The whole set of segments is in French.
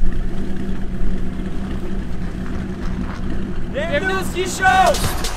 Bienvenue au ski show!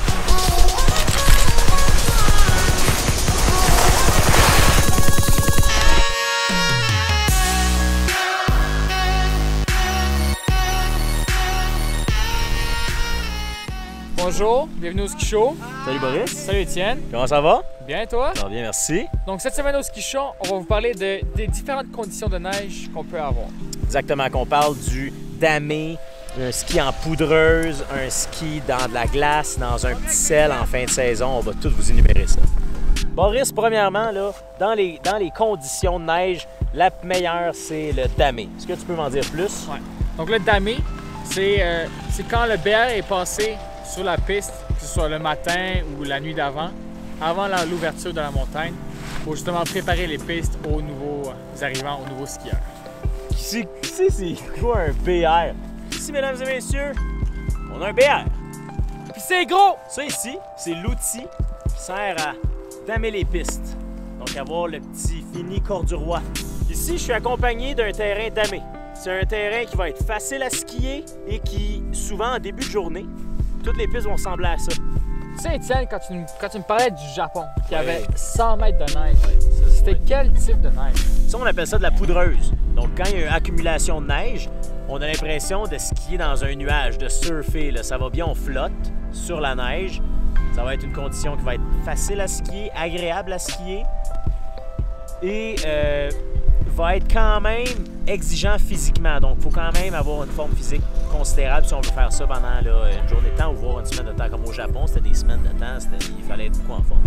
Bonjour, bienvenue au ski show. Salut Boris. Salut Étienne. Comment ça va? Bien toi? Ça va bien, merci. Donc cette semaine au ski show, on va vous parler des différentes conditions de neige qu'on peut avoir. Exactement, qu'on parle du damé, un ski en poudreuse, un ski dans de la glace, dans un petit sel en fin de saison. On va tout vous énumérer ça. Boris, premièrement, là, dans les conditions de neige, la meilleure, c'est le damé. Est-ce que tu peux m'en dire plus? Ouais. Donc le damé, c'est quand le BR est passé sur la piste, que ce soit le matin ou la nuit d'avant, avant l'ouverture de la montagne, pour justement préparer les pistes aux nouveaux arrivants, aux nouveaux skieurs. Ici, c'est quoi un BR? Ici, mesdames et messieurs, on a un BR. Puis c'est gros! Ça ici, c'est l'outil qui sert à damer les pistes. Donc avoir le petit fini corps du roi. Ici, je suis accompagné d'un terrain damé. C'est un terrain qui va être facile à skier et qui, souvent en début de journée, toutes les pistes vont ressembler à ça. Tu sais, Étienne, quand tu me parlais du Japon, qui avait 100 mètres de neige, c'était quel type de neige? Ça, on appelle ça de la poudreuse. Donc, quand il y a une accumulation de neige, on a l'impression de skier dans un nuage, de surfer. Là. Ça va bien, on flotte sur la neige. Ça va être une condition qui va être facile à skier, agréable à skier et va être quand même exigeant physiquement. Donc, il faut quand même avoir une forme physique considérable si on veut faire ça pendant là, une journée de temps ou voire une semaine de temps. Comme au Japon, c'était des semaines de temps, il fallait être beaucoup en forme.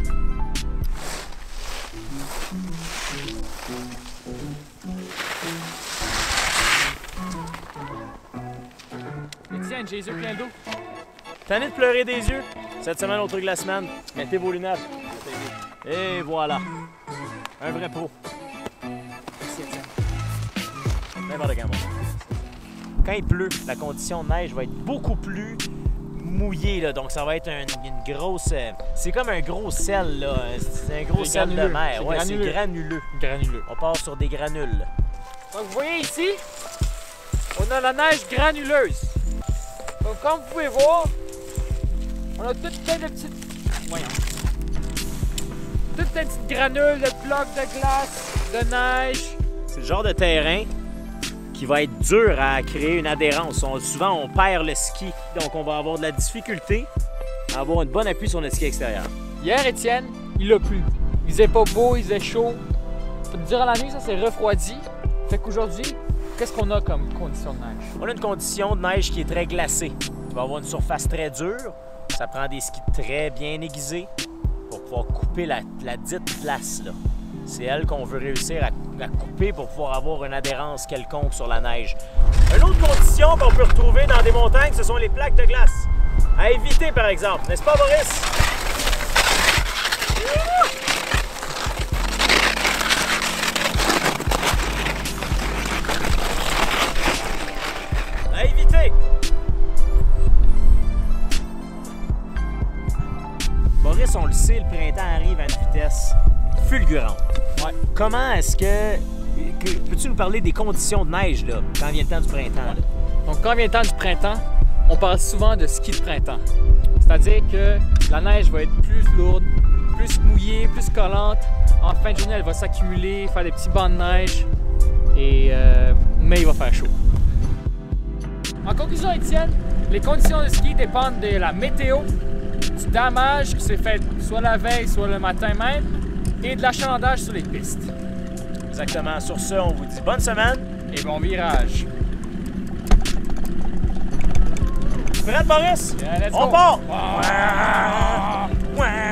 Étienne, j'ai les yeux pleins d'eau. Tanné de pleurer des yeux? Cette semaine, au truc de la semaine, mettez vos lunettes. Et voilà. Un vrai pro. Merci, Étienne. N'importe quand, bon. Quand il pleut, la condition de neige va être beaucoup plus mouillée, là. Donc ça va être une grosse... c'est comme un gros sel, là. C'est un gros sel de mer. Ouais, c'est granuleux. Granuleux. On part sur des granules. Donc vous voyez ici, on a la neige granuleuse. Donc comme vous pouvez voir, on a toutes plein de petites... Voyons. Toutes plein de petites granules, de blocs de glace, de neige. C'est le genre de terrain qui va être dur à créer une adhérence. Souvent, on perd le ski, donc on va avoir de la difficulté à avoir une bonne appui sur notre ski extérieur. Hier, Étienne, il a plu. Il faisait pas beau, il faisait chaud. Durant la nuit, ça s'est refroidi. Fait qu'aujourd'hui, qu'est-ce qu'on a comme condition de neige? On a une condition de neige qui est très glacée. Tu vas avoir une surface très dure. Ça prend des skis très bien aiguisés pour pouvoir couper la dite glace, là. C'est elle qu'on veut réussir à couper pour pouvoir avoir une adhérence quelconque sur la neige. Une autre condition qu'on peut retrouver dans des montagnes, ce sont les plaques de glace. À éviter, par exemple. N'est-ce pas, Boris? À éviter! Boris, on le sait, le printemps arrive à une vitesse fulgurante. Ouais. Comment est-ce que peux-tu nous parler des conditions de neige là, quand vient le temps du printemps? Là? Donc quand vient le temps du printemps, on parle souvent de ski de printemps. C'est-à-dire que la neige va être plus lourde, plus mouillée, plus collante. En fin de journée, elle va s'accumuler, faire des petits bancs de neige, mais il va faire chaud. En conclusion, Étienne, les conditions de ski dépendent de la météo, du damage qui s'est fait soit la veille, soit le matin même, et de l'achalandage sur les pistes. Exactement. Sur ce, on vous dit bonne semaine et bon virage. Prêt, Boris? Yeah, let's on go. part! Wow. Ouais.